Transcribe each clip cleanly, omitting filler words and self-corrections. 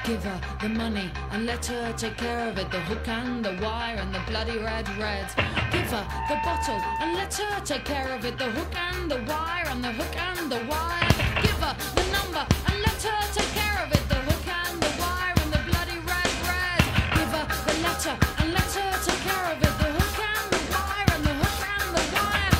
Give her the money and let her take care of it. The hook and the wire and the bloody red reds. Give her the bottle and let her take care of it. The hook and the wire and the hook and the wire. Give her the number and let her take care of it. The hook and the wire and the bloody red reds. Give her the letter and let her take care of it. The hook and the wire and the hook and the wire.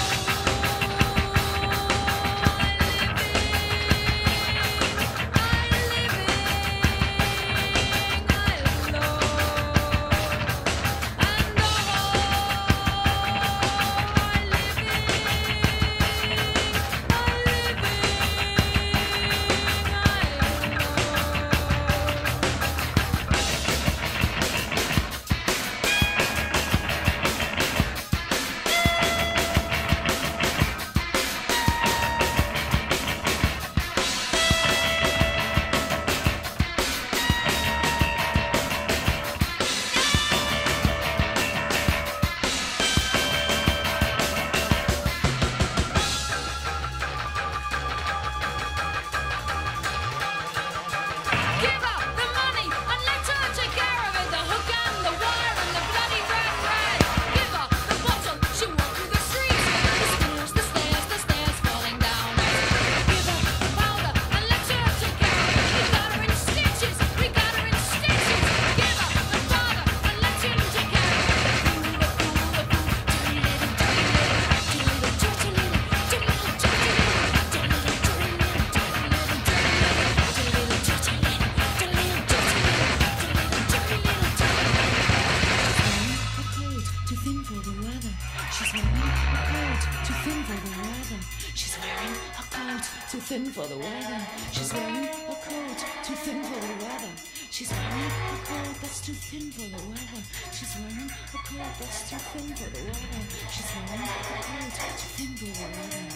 Too thin for the weather. She's wearing a coat too thin for the weather. She's wearing a coat that's too thin for the weather. She's wearing a coat that's too thin for the weather. She's wearing a coat too thin for the weather.